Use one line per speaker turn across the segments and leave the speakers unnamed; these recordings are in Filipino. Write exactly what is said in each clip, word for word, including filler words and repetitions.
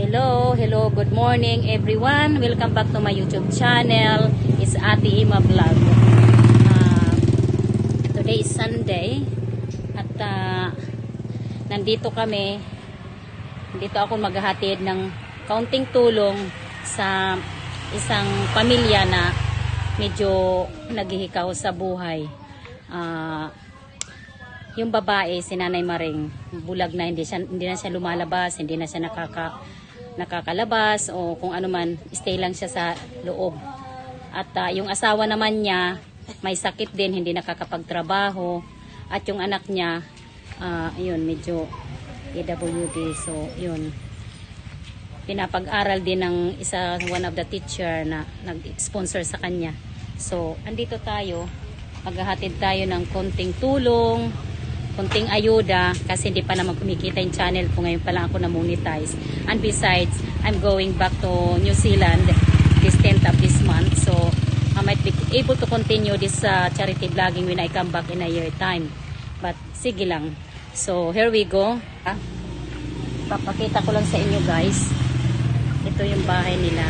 Hello, hello, good morning everyone. Welcome back to my YouTube channel. It's Ate Ima Vlog. Uh, today is Sunday at uh, nandito kami. Nandito ako maghahatid ng kaunting tulong sa isang pamilya na medyo naghihikaw sa buhay. Uh, yung babae, si Nanay Maring, bulag na, hindi, siya, hindi na siya lumalabas, hindi na siya nakaka nakakalabas o kung ano man, stay lang siya sa loob. At uh, yung asawa naman niya may sakit din, hindi nakakapagtrabaho, at yung anak niya uh, yun, medyo P W D. So yun, pinapag-aral din ng isa, one of the teacher na nag-sponsor sa kanya. So andito tayo, maghahatid tayo ng konting tulong, konting ayuda, kasi hindi pa naman kumikita yung channel ko, ngayon pa lang ako na-monetize. And besides, I'm going back to New Zealand this tenth of this month, so I might be able to continue this uh, charity vlogging when I come back in a year time. But sige lang. So here we go. Papakita ko lang sa inyo guys. Ito yung bahay nila.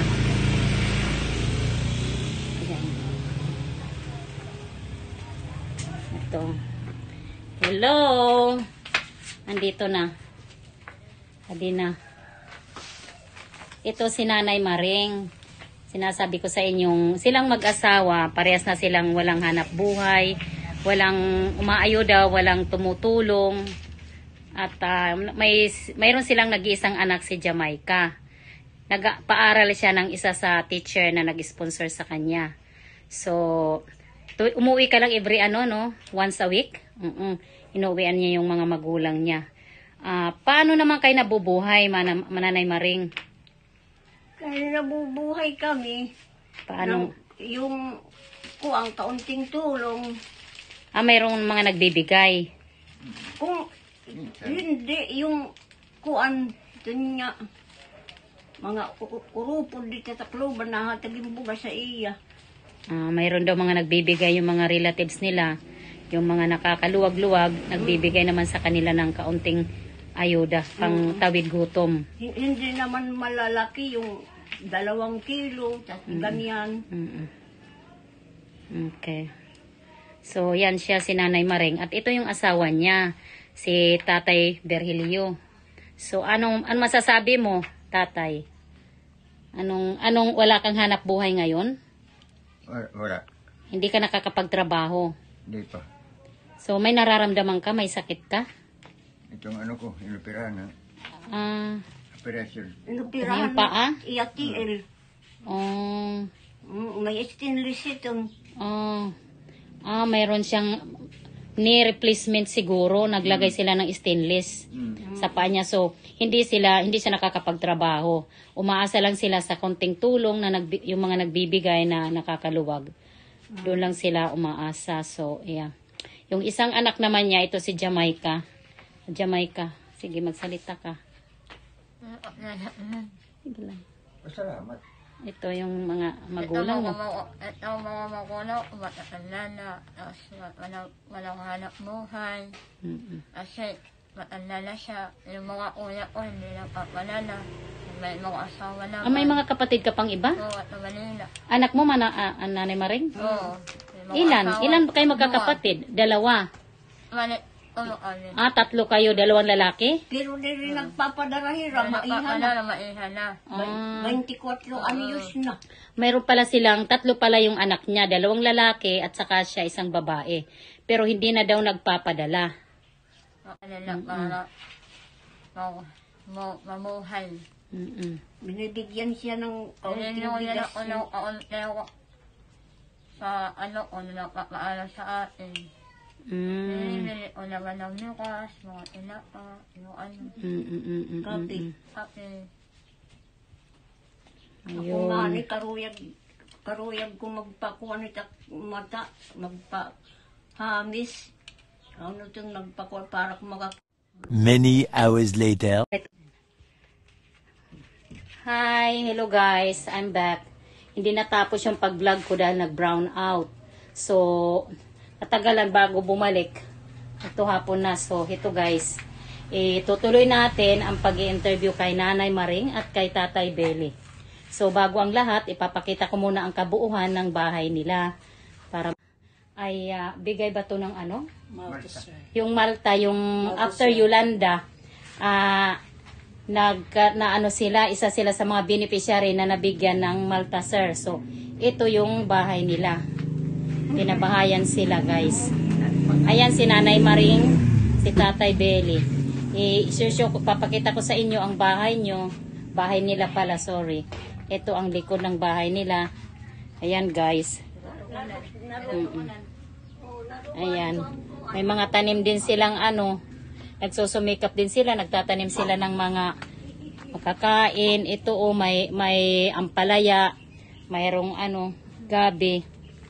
Ayan. Ito. Hello! Andito na. Adi na. Ito si Nanay Maring. Sinasabi ko sa inyong, silang mag-asawa, parehas na silang walang hanap buhay, walang umaayuda, walang tumutulong. At uh, may mayroon silang nag-iisang anak, si Jamaica. Nagpaaral siya ng isa sa teacher na nag-sponsor sa kanya. So, umuwi ka lang every ano, no? Once a week. Mm-mm. Inuwian niya yung mga magulang niya. Uh, paano naman kayo nabubuhay, man Mananay Maring?
Kaya nabubuhay kami.
Paano?
Ng, yung kuang kaunting tulong.
Ah, mayroong mga nagbibigay.
Kung hindi, yung kuan, dun nga, mga urupod dito sa kluban na hatagin buga sa iya.
Ah, mayroon daw mga nagbibigay yung mga relatives nila. Yung mga nakakaluwag-luwag, nagbibigay naman sa kanila ng kaunting ayuda, pang tawid gutom.
Hindi naman malalaki yung dalawang kilo, tapos mm. ganyan.
Mm-mm. Okay. So, yan siya si Nanay Maring. At ito yung asawa niya, si Tatay Virgilio. So, anong, anong masasabi mo, Tatay? Anong, anong wala kang hanap buhay ngayon?
Wala.
Hindi ka nakakapagtrabaho?
Hindi pa.
So, may nararamdaman ka? May sakit ka?
Itong ano ko, inoperahan na.
Ah.
Operation.
Inoperahan
yung paa?
Iya T L.
Oh.
Mm, may stainless ito.
Oh. Ah, mayroon siyang knee replacement siguro. Naglagay sila ng stainless
Mm.
sa paa niya. So, hindi sila, hindi siya nakakapagtrabaho. Umaasa lang sila sa konting tulong na nagbi, yung mga nagbibigay na nakakaluwag. Doon lang sila umaasa. So, yeah. Yung isang anak naman niya, ito si Jamaica. Jamaica. Sige, magsalita ka. Sige lang.
Salamat.
Ito yung mga magulang mo.
Ito ang mga magulang, matatanda na, tapos walang, walang hanap buhay.
Mm-mm.
Kasi matanda na siya, yung mga kuya ko hindi napapalala. May mga asawa na.
Ah, may mga kapatid ka pang iba?
Oo, at Manila.
Anak mo, mana, ah, Nanay Maring?
Oo.
Ilan? Ilan kayo magkakapatid? Dalawa.
Mali, ano, ano.
Ah, tatlo kayo, dalawang lalaki?
Pero hindi rin nagpapadarahira, maihan na.
Napapalala, maihan na.
Ah,
twenty-four anyos na.
mayroon pala silang, tatlo pala yung anak niya, dalawang lalaki at saka siya isang babae. Pero hindi na daw nagpapadala.
Ano na, para mau- mau- mamuhay.
Mm-mm.
Binibigyan siya ng kaunting
Pinunin
bigas.
ako ng kaunti sa ano, ano nakakaala sa atin.
Mm.
Binibili ko naman ng nukas, mga tinapa, yung ano,
Mm-mm-mm-mm-mm.
Kape.
kape.
Ako nga ni karuyag, karuyag ko magpakuha ni tak mata, magpahamis. Ano itong nagpakuha para kung mag-
Many hours later.
Hi, hello guys, I'm back. Hindi natapos yung pag-vlog ko dahil nag-brown out. So, natagalan bago bumalik. Ito hapon na. So, ito guys. eh, tutuloy natin ang pag-i-interview kay Nanay Maring at kay Tatay Belly. So bago ang lahat, ipapakita ko muna ang kabuuhan ng bahay nila. Para ay ah, bigay ba to ng ano? Yung Malta, yung after Yolanda, ah nag na ano sila, isa sila sa mga beneficiary na nabigyan ng Malta Sir. So ito yung bahay nila. Tinabahayan sila, guys. Ayan si Nanay Maring, si Tatay Belly. I-show ko, papakita ko sa inyo ang bahay nyo. Bahay nila pala, sorry. Ito ang likod ng bahay nila. Ayan, guys. Mm-mm. Ayan. May mga tanim din silang ano, nagsusumikap din sila, nagtatanim sila ng mga makakain. Ito oh, may may ampalaya, mayroong ano, gabi.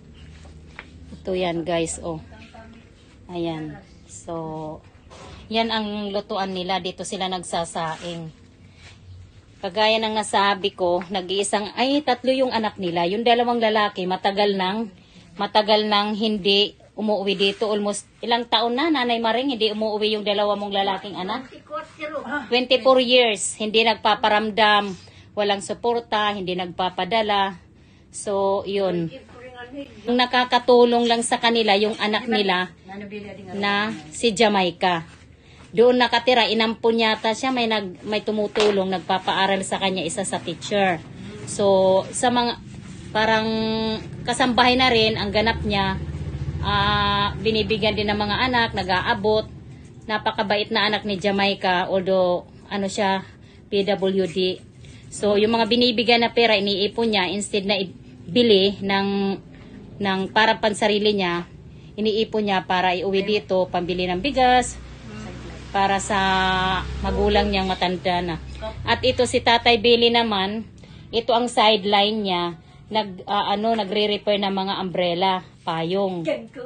Ito yan, guys, oh. Ayan. So, yan ang lutuan nila. Dito sila nagsasaing. Kagaya ng nasabi ko, nag-iisang, ay tatlo yung anak nila. Yung dalawang lalaki, matagal nang, matagal nang hindi umuwi dito. Almost ilang taon na, Nanay Maring, hindi umuwi yung dalawa mong lalaking anak. twenty-four years, hindi nagpaparamdam, walang suporta, hindi nagpapadala. So, yun. Yung nakakatulong lang sa kanila, yung anak nila na si Jamaica. Doon nakatira, inampun yata siya, may nag may tumutulong, nagpapaaral sa kanya, isa sa teacher. So, sa mga parang kasambahay na rin ang ganap niya, uh, binibigyan din ng mga anak, nag-aabot. Napakabait na anak ni Jamaica, although ano siya, P W D. So, yung mga binibigyan na pera, iniipon niya, instead na ibili ng, ng para pansarili niya, iniipon niya para iuwi dito, pambili ng bigas, para sa magulang niyang matanda na. At ito si Tatay Billy naman, ito ang sideline niya, nag uh, ano nagre-repair ng mga umbrella, payong.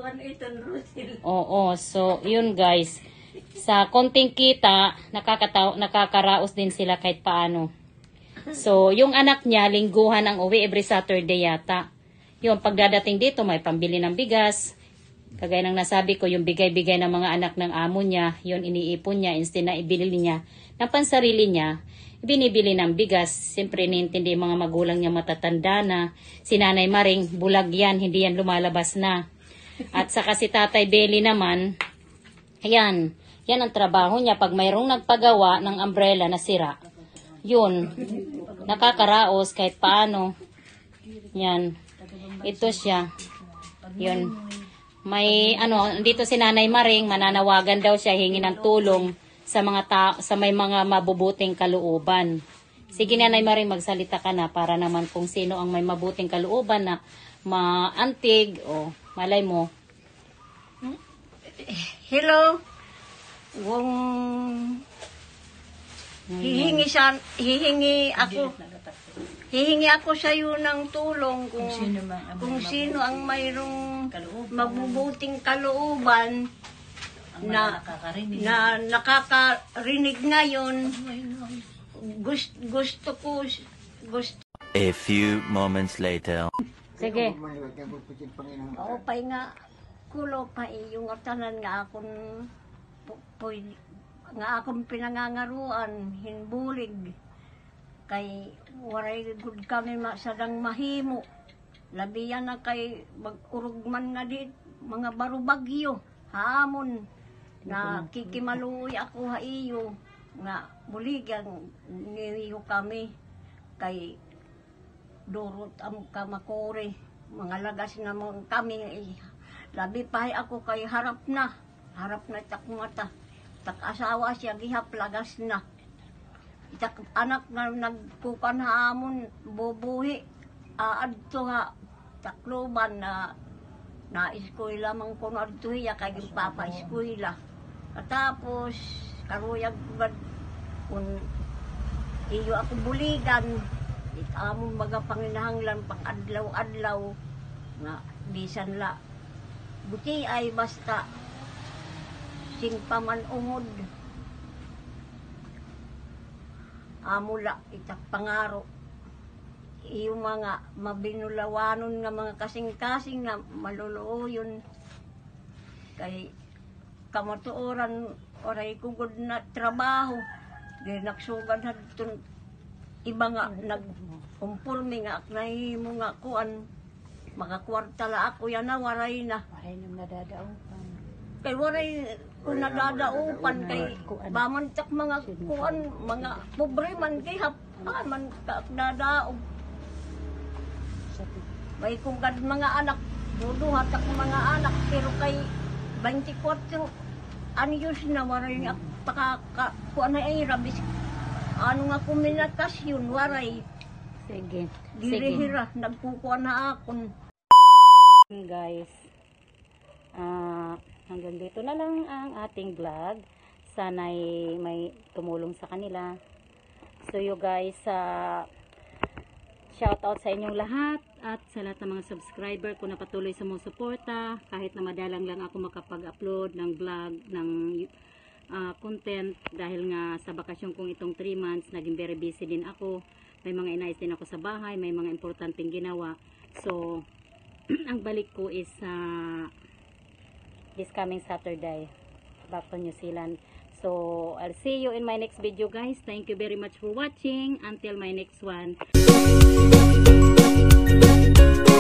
Oo, so yun guys. Sa konting kita, nakakataw nakakaraos din sila kahit paano. So, yung anak niya lingguhan ang uwi every Saturday yata. Yung pagdadating dito may pambili ng bigas. Kagaya ng nasabi ko, yung bigay-bigay ng mga anak ng amo niya, yun iniipon niya, instead na ibili niya ng pansarili niya, binibili ng bigas. Siyempre, niintindi mga magulang niya matatanda na. Si Nanay Maring, bulag yan, hindi yan lumalabas na. At saka si Tatay Belly naman, ayan, yan ang trabaho niya. Pag mayroong nagpagawa ng umbrella na sira, yun, nakakaraos kahit paano. Yan, ito siya. Yun. May ano, dito si Nanay Maring, mananawagan daw siya, hingi ng tulong sa mga ta sa may mga mabubuting kalooban. Sige Nanay Maring, magsalita ka na para naman kung sino ang may mabuting kalooban na maantig o malay mo.
Hello. Kung hihingi sa hihingi ako hihingi ako sa iyo ng tulong kung sino, man, kung sino ang mayroong mabubuting kalooban na na nakakarinig ngayon. Gusto, gusto ko gusto
A few moments later.
Sige.
o pay nga kulo pa yung tanan nga akong po, nga akong pinangangaruan hinbulig kay waray good kami masadang mahimo labiyan na kay magurugman nga dit mga barubagyo hamon na kikimaluoy ako ha iyo nga buligan niyo kami kay durot am kamakore mga lagas na mga kami eh, labi pa ako kay harap na harap na tak mata tak asawa siya gihap lagas na itak anak na nagkukan hamon bubuhi aadto nga takloban na na eskwela man kuno adto hiya kay papa eskwela tapos karuyag bad kun iyo ako buligan itamon baga panginahanglan pang adlaw-adlaw nga bisan la buti ay basta sing paman ungod amula itak pangaro yung mga mabinulawanon nga mga kasing-kasing na maluluoyon kay kamatuoran oray ko gud na trabaho. Di nagsugad hadton iba nga nagkumpul mi nga aknay mo nga kuan makakwarta la ako yan na waray na.
Ay, nang nadadaupan.
Kay waray kung nadadaupan kay bamantak mga kuan mga pobre man kay hapan man kadadaog. May kung kad mga anak duduhat ako mga anak pero kay twenty-four anyos na waray nga pakaka kuan ay rabis ano nga komunitasyon waray
Sige. Sige.
dirihira nagkukuha na akon.
Guys, ah hanggang dito na lang ang ating vlog. Sana'y may tumulong sa kanila. So you guys, uh, shout out sa inyong lahat at sa lahat ng mga subscriber ko na patuloy sumusuporta kahit na madalang lang ako makapag-upload ng vlog ng uh, content dahil nga sa bakasyon kong itong three months naging very busy din ako. May mga inayos din ako sa bahay, may mga importanteng ginawa. So ang balik ko is uh, this coming Saturday back to New Zealand. So I'll see you in my next video, guys. Thank you very much for watching. Until my next one.